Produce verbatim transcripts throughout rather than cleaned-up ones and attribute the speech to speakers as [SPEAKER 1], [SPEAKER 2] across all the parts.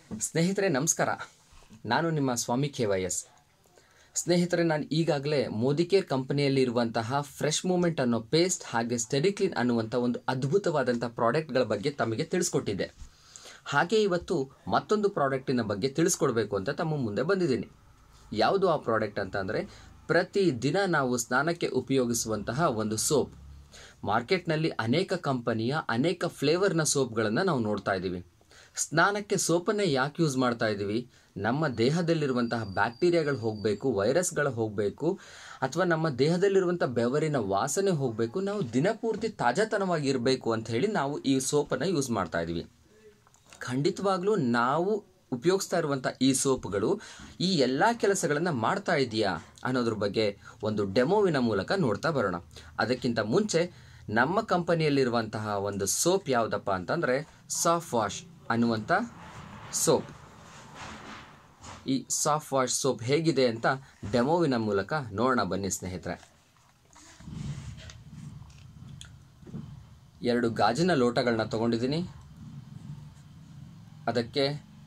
[SPEAKER 1] ಸ್ನೇಹಿತರೆ ನಮಸ್ಕಾರ. ನಾನು ನಿಮ್ಮ ಸ್ವಾಮಿ ಕೆ ವೈ ಎಸ್. ಸ್ನೇಹಿತರೆ, ನಾನು ಈಗಾಗಲೇ ಮೋದಿಕೇರ್ ಕಂಪನಿಯಲ್ಲಿ ಇರುವಂತಹ ಫ್ರೆಶ್ ಮೂಮೆಂಟ್ ಅನ್ನೋ ಪೇಸ್ಟ್ ಹಾಗೆ ಸ್ಟೆಡಿಕ್ಲೀನ್ ಅನ್ನುವಂಥ ಒಂದು ಅದ್ಭುತವಾದಂಥ ಪ್ರಾಡಕ್ಟ್ಗಳ ಬಗ್ಗೆ ತಮಗೆ ತಿಳಿಸ್ಕೊಟ್ಟಿದ್ದೆ. ಹಾಗೆ ಇವತ್ತು ಮತ್ತೊಂದು ಪ್ರಾಡಕ್ಟಿನ ಬಗ್ಗೆ ತಿಳಿಸ್ಕೊಡ್ಬೇಕು ಅಂತ ತಮ್ಮ ಮುಂದೆ ಬಂದಿದ್ದೀನಿ. ಯಾವುದು ಆ ಪ್ರಾಡಕ್ಟ್ ಅಂತ ಅಂದರೆ, ಪ್ರತಿದಿನ ನಾವು ಸ್ನಾನಕ್ಕೆ ಉಪಯೋಗಿಸುವಂತಹ ಒಂದು ಸೋಪ್. ಮಾರ್ಕೆಟ್ನಲ್ಲಿ ಅನೇಕ ಕಂಪನಿಯ ಅನೇಕ ಫ್ಲೇವರ್ನ ಸೋಪ್ಗಳನ್ನು ನಾವು ನೋಡ್ತಾ ಇದ್ದೀವಿ. ಸ್ನಾನಕ್ಕೆ ಸೋಪನ್ನೇ ಯಾಕೆ ಯೂಸ್ ಮಾಡ್ತಾ ಇದ್ದೀವಿ? ನಮ್ಮ ದೇಹದಲ್ಲಿರುವಂತಹ ಬ್ಯಾಕ್ಟೀರಿಯಾಗಳು ಹೋಗಬೇಕು, ವೈರಸ್ಗಳು ಹೋಗಬೇಕು, ಅಥವಾ ನಮ್ಮ ದೇಹದಲ್ಲಿರುವಂಥ ಬೆವರಿನ ವಾಸನೆ ಹೋಗಬೇಕು, ನಾವು ದಿನಪೂರ್ತಿ ತಾಜಾತನವಾಗಿರಬೇಕು ಅಂತ ಹೇಳಿ ನಾವು ಈ ಸೋಪನ್ನು ಯೂಸ್ ಮಾಡ್ತಾ ಇದ್ದೀವಿ. ಖಂಡಿತವಾಗ್ಲೂ ನಾವು ಉಪಯೋಗಿಸ್ತಾ ಇರುವಂಥ ಈ ಸೋಪ್ಗಳು ಈ ಎಲ್ಲ ಕೆಲಸಗಳನ್ನು ಮಾಡ್ತಾ ಇದೆಯಾ ಅನ್ನೋದ್ರ ಬಗ್ಗೆ ಒಂದು ಡೆಮೋವಿನ ಮೂಲಕ ನೋಡ್ತಾ ಬರೋಣ. ಅದಕ್ಕಿಂತ ಮುಂಚೆ ನಮ್ಮ ಕಂಪನಿಯಲ್ಲಿರುವಂತಹ ಒಂದು ಸೋಪ್ ಯಾವುದಪ್ಪ ಅಂತಂದರೆ ಸಾಫ್ಟ್ ವಾಶ್ ಅನ್ನುವಂಥ ಸೋಪ್. ಈ ಸಾಫ್ಟ್ ವಾಶ್ ಸೋಪ್ ಹೇಗಿದೆ ಅಂತ ಡೆಮೋವಿನ ಮೂಲಕ ನೋಡೋಣ ಬನ್ನಿ ಸ್ನೇಹಿತರೆ. ಎರಡು ಗಾಜಿನ ಲೋಟಗಳನ್ನ ತಗೊಂಡಿದ್ದೀನಿ. ಅದಕ್ಕೆ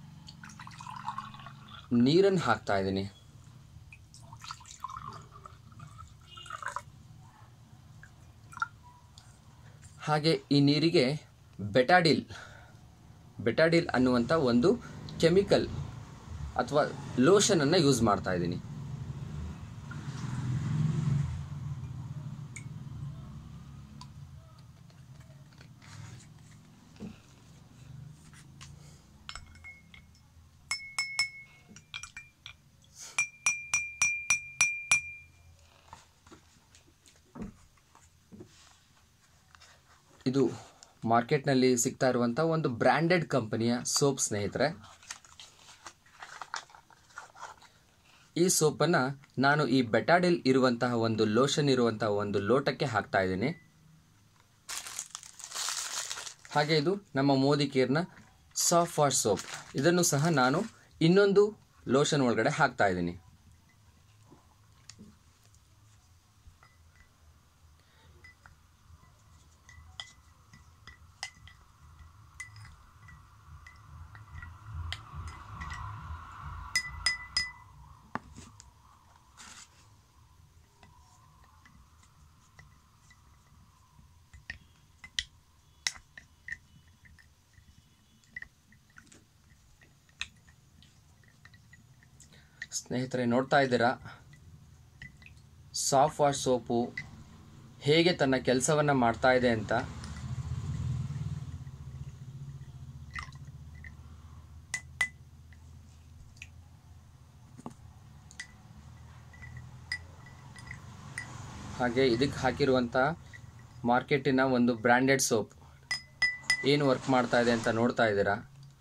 [SPEAKER 1] ನೀರನ್ನು ಹಾಕ್ತಾ ಇದ್ದೀನಿ. ಹಾಗೆ ಈ ನೀರಿಗೆ ಬೆಟಾಡಿಲ್ ಬೆಟಾಡಿಲ್ ಅನ್ನುವಂಥ ಒಂದು ಕೆಮಿಕಲ್ ಅಥವಾ ಲೋಷನನ್ನು ಯೂಸ್ ಮಾಡ್ತಾ ಇದ್ದೀನಿ. ಇದು ಮಾರ್ಕೆಟ್ನಲ್ಲಿ ಸಿಗ್ತಾ ಇರುವಂಥ ಒಂದು ಬ್ರ್ಯಾಂಡೆಡ್ ಕಂಪನಿಯ ಸೋಪ್ ಸ್ನೇಹಿತರೆ. ಈ ಸೋಪನ್ನು ನಾನು ಈ ಬೆಟಾಡಿಲ್ ಇರುವಂತಹ ಒಂದು ಲೋಷನ್ ಇರುವಂತಹ ಒಂದು ಲೋಟಕ್ಕೆ ಹಾಕ್ತಾ ಇದ್ದೀನಿ. ಹಾಗೆ ಇದು ನಮ್ಮ ಮೋದಿಕೇರ್ನ ಸಾಫ್ಟ್ ವಾಶ್ ಸೋಪ್. ಇದನ್ನು ಸಹ ನಾನು ಇನ್ನೊಂದು ಲೋಷನ್ ಒಳಗಡೆ ಹಾಕ್ತಾ ಇದ್ದೀನಿ. ಸ್ನೇಹಿತರೆ, ನೋಡ್ತಾ ಇದ್ದೀರಾ ಸಾಫ್ಟ್ ವಾಶ್ ಸೋಪು ಹೇಗೆ ತನ್ನ ಕೆಲಸವನ್ನು ಮಾಡ್ತಾ ಇದೆ ಅಂತ. ಹಾಗೆ ಇದಕ್ಕೆ ಹಾಕಿರುವಂಥ ಮಾರ್ಕೆಟಿನ ಒಂದು ಬ್ರ್ಯಾಂಡೆಡ್ ಸೋಪ್ ಏನು ವರ್ಕ್ ಮಾಡ್ತಾ ಇದೆ ಅಂತ ನೋಡ್ತಾ ಇದ್ದೀರಾ.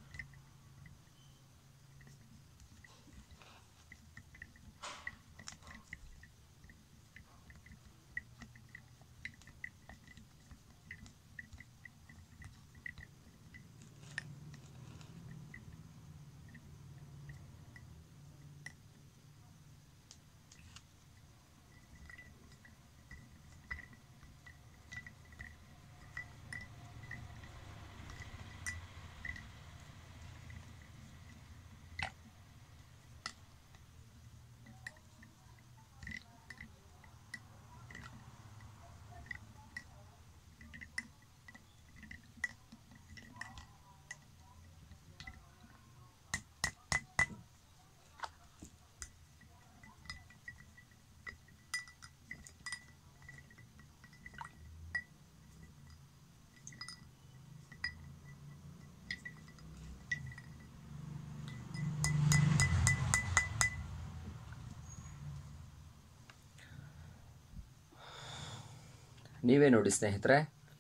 [SPEAKER 1] ನೀವೇ ನೋಡಿ ಸ್ನೇಹಿತರೆ,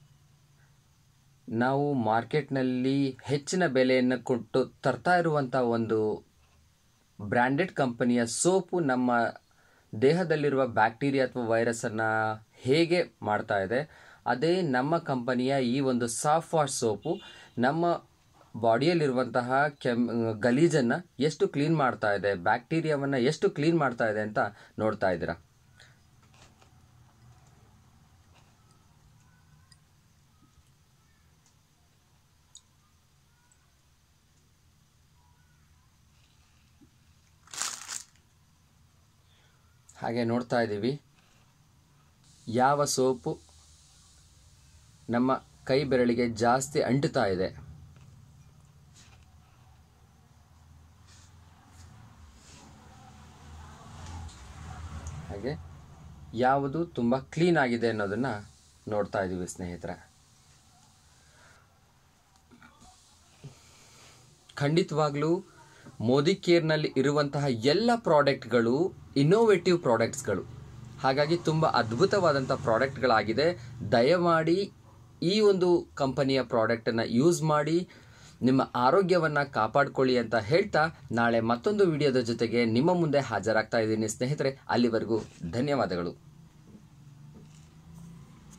[SPEAKER 1] ನಾವು ಮಾರ್ಕೆಟ್ನಲ್ಲಿ ಹೆಚ್ಚಿನ ಬೆಲೆಯನ್ನು ಕೊಟ್ಟು ತರ್ತಾ ಇರುವಂಥ ಒಂದು ಬ್ರ್ಯಾಂಡೆಡ್ ಕಂಪನಿಯ ಸೋಪು ನಮ್ಮ ದೇಹದಲ್ಲಿರುವ ಬ್ಯಾಕ್ಟೀರಿಯಾ ಅಥವಾ ವೈರಸನ್ನು ಹೇಗೆ ಮಾಡ್ತಾ ಇದೆ, ಅದೇ ನಮ್ಮ ಕಂಪನಿಯ ಈ ಒಂದು ಸಾಫ್ಟ್ ವಾಶ್ ಸೋಪು ನಮ್ಮ ಬಾಡಿಯಲ್ಲಿರುವಂತಹ ಕೆಮ್ ಗಲೀಜನ್ನು ಎಷ್ಟು ಕ್ಲೀನ್ ಮಾಡ್ತಾ ಇದೆ, ಬ್ಯಾಕ್ಟೀರಿಯಾವನ್ನು ಎಷ್ಟು ಕ್ಲೀನ್ ಮಾಡ್ತಾ ಇದೆ ಅಂತ ನೋಡ್ತಾ ಇದ್ದೀರಾ. ಹಾಗೆ ನೋಡ್ತಾ ಇದ್ದೀವಿ ಯಾವ ಸೋಪು ನಮ್ಮ ಕೈ ಬೆರಳಿಗೆ ಜಾಸ್ತಿ ಅಂಟುತ್ತಾ ಇದೆ. ಹಾಗೆ ಯಾವುದು ತುಂಬ ಕ್ಲೀನ್ ಆಗಿದೆ ಅನ್ನೋದನ್ನು ನೋಡ್ತಾ ಇದ್ದೀವಿ ಸ್ನೇಹಿತರೆ. ಖಂಡಿತವಾಗ್ಲೂ ಮೋದಿ ಕೇರ್ನಲ್ಲಿ ಇರುವಂತಹ ಎಲ್ಲ ಪ್ರಾಡಕ್ಟ್ಗಳು ಇನ್ನೋವೇಟಿವ್ ಪ್ರಾಡಕ್ಟ್ಸ್ಗಳು. ಹಾಗಾಗಿ ತುಂಬ ಅದ್ಭುತವಾದಂಥ ಪ್ರಾಡಕ್ಟ್ಗಳಾಗಿದೆ. ದಯಮಾಡಿ ಈ ಒಂದು ಕಂಪನಿಯ ಪ್ರಾಡಕ್ಟನ್ನು ಯೂಸ್ ಮಾಡಿ ನಿಮ್ಮ ಆರೋಗ್ಯವನ್ನು ಕಾಪಾಡಿಕೊಳ್ಳಿ ಅಂತ ಹೇಳ್ತಾ ನಾಳೆ ಮತ್ತೊಂದು ವಿಡಿಯೋದ ಜೊತೆಗೆ ನಿಮ್ಮ ಮುಂದೆ ಹಾಜರಾಗ್ತಾ ಇದ್ದೀನಿ ಸ್ನೇಹಿತರೆ. ಅಲ್ಲಿವರೆಗೂ ಧನ್ಯವಾದಗಳು.